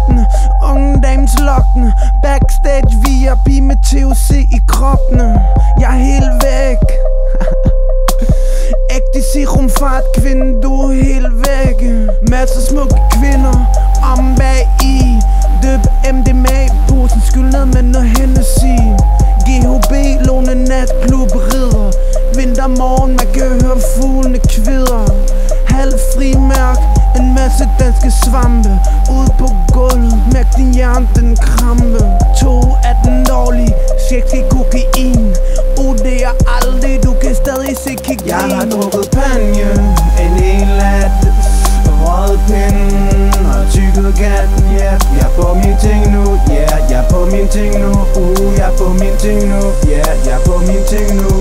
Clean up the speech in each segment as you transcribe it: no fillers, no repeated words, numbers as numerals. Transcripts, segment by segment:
lokkende, unge dames lokkende. Backstage VIP med THC i kroppene. Jeg er helt væk. Ægte serumfart kvinde, du er helt væk. Masser smukke kvinder om bag i. Døb MDMA-posen, skyld ned med noget Hennessy. GHB, låne natklub, ridder. Vintermorgen, man kan høre fuglene kvider. Halv frimærk, en masse danske svampe. Ude på gulvet, mærk din hjerne, den krampe. 2 er den dårlige, check i kokain. Det er aldrig, du kan stadig se kigge. Jeg har drukket panje, en hel lat, røget pinden og tykket katten. Yeah, jeg er på mine ting nu, yeah, jeg er på mine ting nu. Jeg er på mine ting nu, yeah, jeg er på mine ting nu,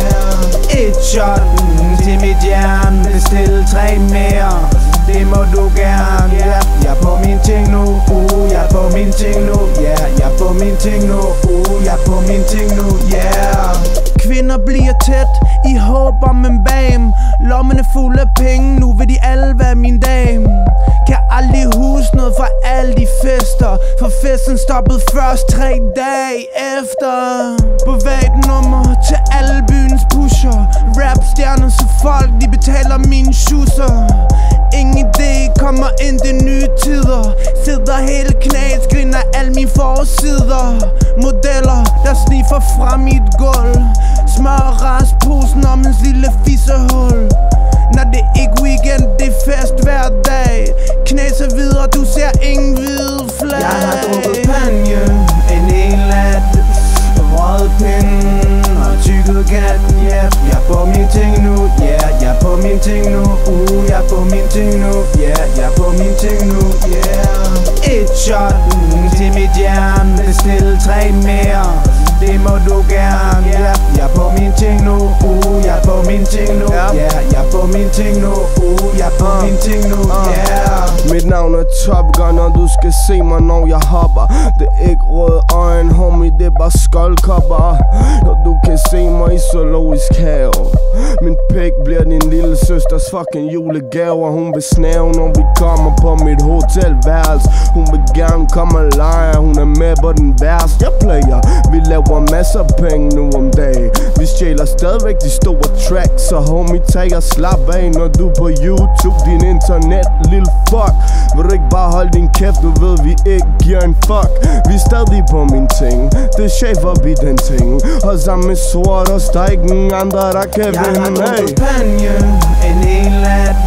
yeah. Et shot til mit hjerne, bestil 3 mere. Det må du gerne, yeah. Jeg er på mine ting nu, jeg er på mine ting nu, yeah. Jeg er på mine ting nu, jeg er på mine ting nu, yeah. Kvinder bliver tæt i håb om en bam. Lommerne fulde af penge, nu vil de alle være min dame. Kan aldrig huske noget fra alle de fester, for festen stoppede først 3 dage efter. Privat nummer til alle byens pusher. Rapstjerner så folk, de betaler mine schusser. Ingen idé, kommer ind til nye tider. Sidder hele knas, griner alle mine forsider. Modeller, der sniffer fra mit gulv. Smør rasposen om en lille fissehul. Når det ikke weekend, det er fest hver dag. Knæser videre, du ser ingen hvide flag. Jeg har drukket panje, en hel lat, røget pinden og tykket katten. Yeah, jeg er på mine ting nu, yeah, jeg er på mine ting nu. Jeg er på mine ting nu, yeah, jeg er på mine ting nu, yeah. Et shot til mit hjerne, bestil 3 mere. Det må du gerne, yeah. Jeg er på mine ting nu, jeg er på mine ting nu, yeah. Jeg er på mine ting nu, jeg er på mine ting nu, yeah. Mit navn er Top Gun, og du skal se mig, når jeg hopper. Det er ikke røde øjne, homie, det er bare skoldkopper. Og du kan se mig i zoologisk have. Min pik bliver din lille søsters fucking julegave. Og hun vil snæve, når vi kommer på mit hotelværelse. Hun vil gerne komme og lege, hun er med på den værste. Jeg player, vi laver masser af penge nu om dagen. Vi stjæler stadigvæk de store tracks. Så homie, tag og slap af, når du på YouTube, din internet, lille fuck. Vil du ikke bare holde din kæft, nu ved vi ikke giver en fuck. Vi er stadig på min ting, det shaver vi den ting. Og sammen med sort os, der er ikke nogen andre, der kan vinde. Jeg har drukket panje, en hel lat,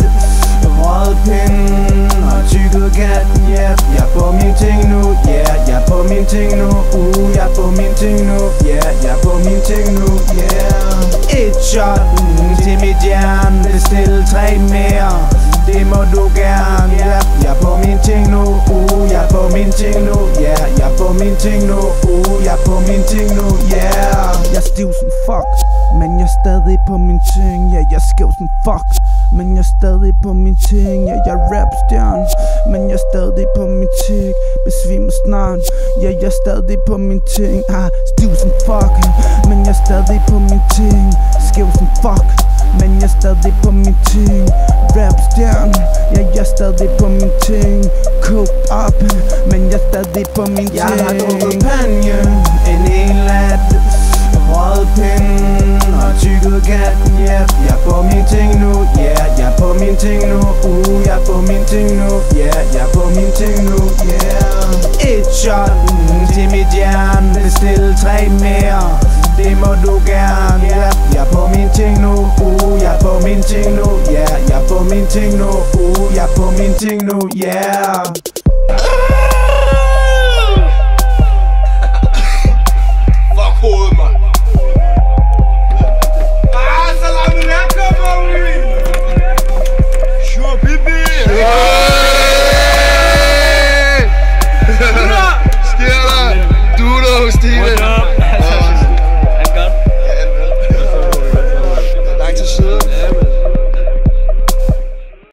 røget pinden og tykket katten. Yeah, jeg er på min ting nu, yeah, jeg er på min ting nu. Jeg er på min ting nu, yeah, jeg er på min ting nu, yeah. Et shot til mit hjerne, bestil 3 mere. Det må du gerne, yeah. Jeg er på min ting nu, jeg er på min ting nu, yeah. Jeg er på min ting nu, jeg er på min ting nu, yeah. Jeg er stiv som fuck, men jeg er stadig på min ting. Ja, jeg er skæv som fuck, men jeg er stadig på min ting. Ja, jeg er rapstjerne, men jeg er stadig på min ting. Besvimer snart, ja, jeg er stadig på min ting. Stiv som fuck, men jeg er stadig på min ting. Skæv som fuck, men jeg er stadig på min ting. Rapstjerne, ja, jeg er stadig på min ting. Coked up, men jeg er stadig på min ting. Jeg har drukket panje, en hel lat, røget pinden og tykket katten. Yeah, jeg er på min ting nu, yeah, jeg er på min ting nu. Jeg er på min ting nu, yeah, jeg er på min ting nu, yeah. Et shot til mit hjerne, bestil 3 mere. Det må du gerne, yeah. Jeg er på min ting nu, jeg er på min ting nu, yeah. Jeg er på min ting nu, jeg er på min ting nu, yeah.